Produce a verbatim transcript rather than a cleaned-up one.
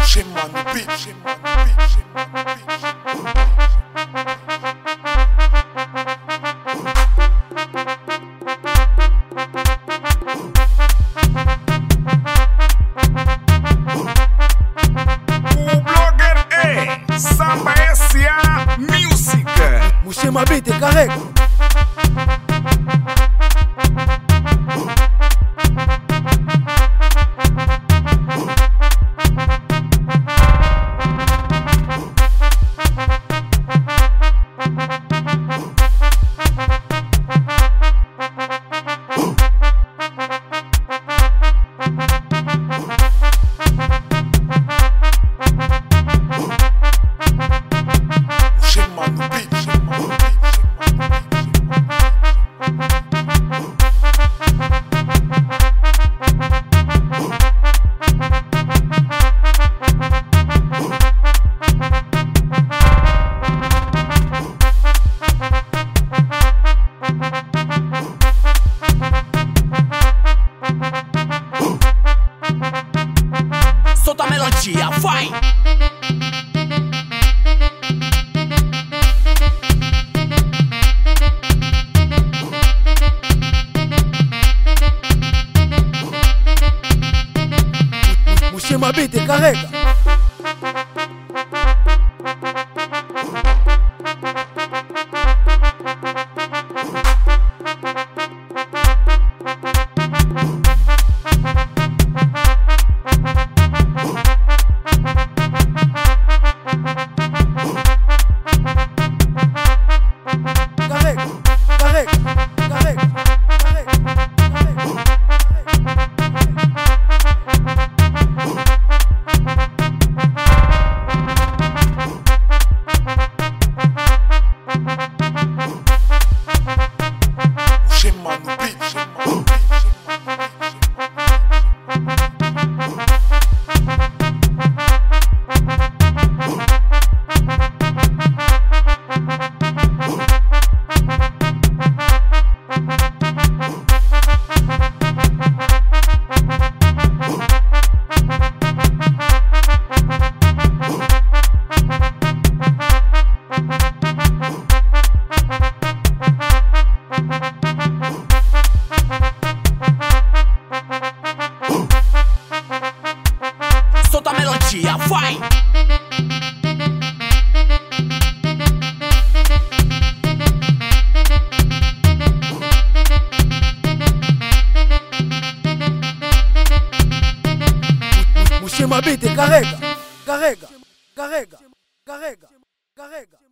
Shema no beat, Shema no beat, Shema no beat. O blogger é Samba S A Music. O Shema Beat carrega. Solta a melodia, vai! O Shema Beat carrega. Solta a melodia, vai! O Shema Beat carrega, carrega, carrega, carrega, carrega.